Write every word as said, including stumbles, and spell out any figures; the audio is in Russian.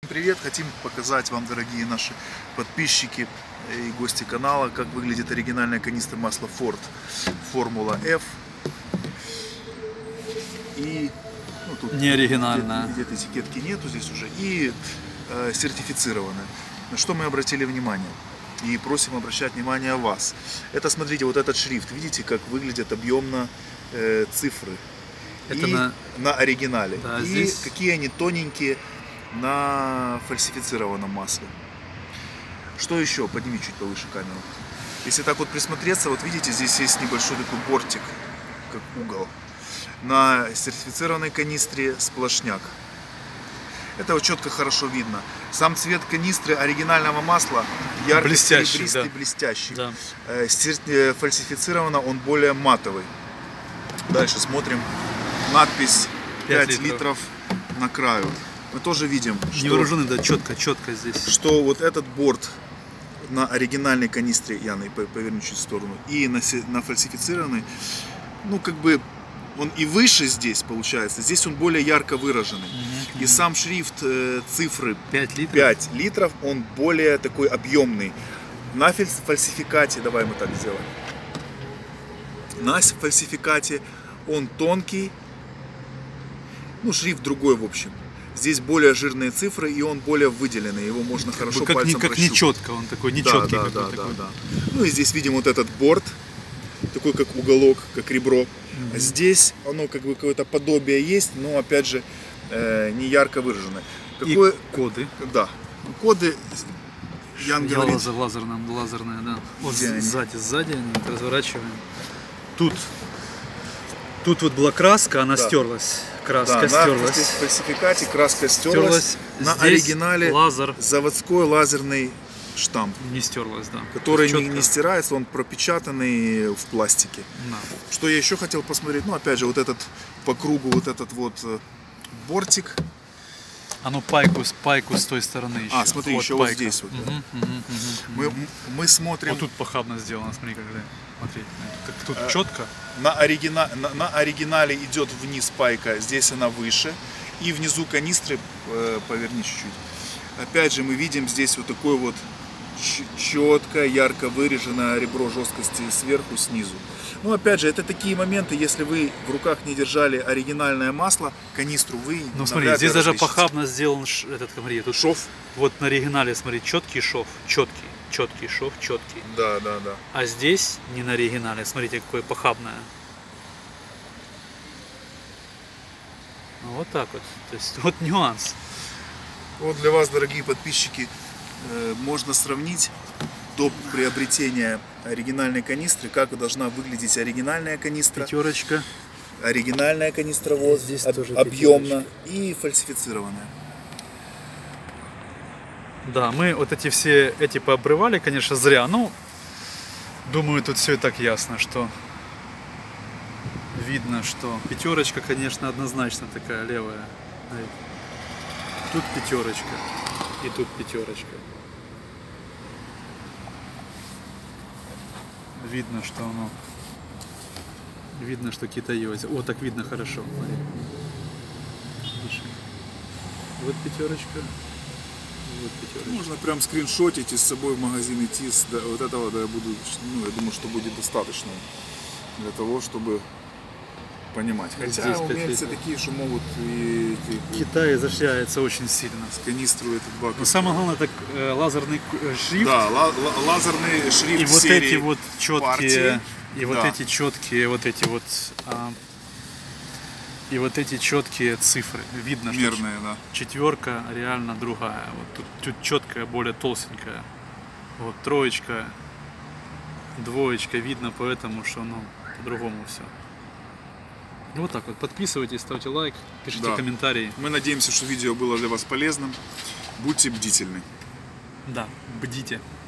Привет! Хотим показать вам, дорогие наши подписчики и гости канала, как выглядит оригинальная канистра масла Ford Формула F. И ну, тут не оригинальная. Где-то этикетки нету здесь уже. И э, сертифицированная. На что мы обратили внимание? И просим обращать внимание вас. Это, смотрите, вот этот шрифт. Видите, как выглядят объемно э, цифры. Это и на... на оригинале. Да, и здесь... какие они тоненькие на фальсифицированном масле. Что еще? Подними чуть повыше камеру. Если так вот присмотреться, вот видите, здесь есть небольшой такой бортик, как угол. На сертифицированной канистре сплошняк. Это вот четко хорошо видно. Сам цвет канистры оригинального масла ярко серебристый, да. блестящий. Да. Фальсифицированно он более матовый. Дальше смотрим. Надпись пять литров. литров на краю. Мы тоже видим, что, невооруженный, да, четко, четко здесь. Что вот этот борт на оригинальной канистре, Яна, поверни чуть в сторону, и на, на фальсифицированной, ну как бы он и выше здесь получается, здесь он более ярко выраженный. Mm-hmm. И сам шрифт э, цифры пять литров. пять литров, он более такой объемный. На фальсификате, давай мы так сделаем, на фальсификате он тонкий, ну шрифт другой в общем. Здесь более жирные цифры, и он более выделенный, его можно как хорошо как пальцем не, как прощупать. нечетко, он такой нечеткий. Да, да, да, такой. да, да. Ну и здесь видим вот этот борт, такой как уголок, как ребро. Mm-hmm. А здесь оно как бы какое-то подобие есть, но опять же э, не ярко выраженное. Какое... И коды. Да, коды. Ян Я говорит... лазер, лазерная, лазерная, да. Вот сзади, сзади, они разворачиваем. Тут, тут вот была краска, она да. стерлась. Краска да, стерлась. На фальсификате краска стерлась. стерлась. На Здесь оригинале лазер. Заводской лазерный штамп. Не стерлась, да. Который не, не стирается, он пропечатанный в пластике. Да. Что я еще хотел посмотреть, ну опять же вот этот по кругу вот этот вот бортик. А ну пайку, пайку с той стороны еще. А, смотри, вот еще пайка. Вот здесь вот. Угу, угу, угу, мы, мы смотрим. Вот тут похабно сделано, смотри, когда смотри, как тут а, четко. На, оригина... на, на оригинале идет вниз пайка, здесь она выше. И внизу канистры, э, поверни чуть-чуть. Опять же мы видим здесь вот такое вот четкое, ярко выраженное ребро жесткости сверху, снизу. Ну опять же, это такие моменты, если вы в руках не держали оригинальное масло, канистру вы... Ну смотри, здесь даже похабно сделан ш, этот, смотри, тут шов. Вот на оригинале, смотри, четкий шов, четкий, четкий шов, четкий. Да, да, да. А здесь не на оригинале, смотрите, какое похабное. Вот так вот, то есть вот нюанс. Вот для вас, дорогие подписчики, можно сравнить до приобретения оригинальной канистры, как должна выглядеть оригинальная канистра. Пятерочка. Оригинальная канистра вот, здесь об, тоже объемно и фальсифицированная. Да, мы вот эти все эти пообрывали, конечно, зря. Ну, думаю, тут все и так ясно, что видно, что пятерочка, конечно, однозначно такая левая. Тут пятерочка и тут пятерочка. Видно, что оно, видно, что китаёзер. О, так видно хорошо. Смотри. Вот пятерочка, вот пятерочка. Можно прям скриншотить и с собой в магазин идти. Да, вот этого да, я буду, ну, я думаю, что будет достаточно для того, чтобы понимать. Хотя здесь умельцы такие, что могут и, и Китай изощряется очень сильно. С канистру этот бак. Но самое главное, это э, лазерный шрифт. Да, ла лазерный шрифт. И вот серии эти вот четкие, партии. и вот да. эти четкие, вот эти вот, а, и вот эти четкие цифры. Видно, мерные, что да. четверка реально другая. Вот тут, тут четкая, более толстенькая. Вот троечка, двоечка, видно поэтому, что ну по-другому все. Вот так вот, подписывайтесь, ставьте лайк, пишите да. комментарии. Мы надеемся, что видео было для вас полезным. Будьте бдительны. Да, бдите.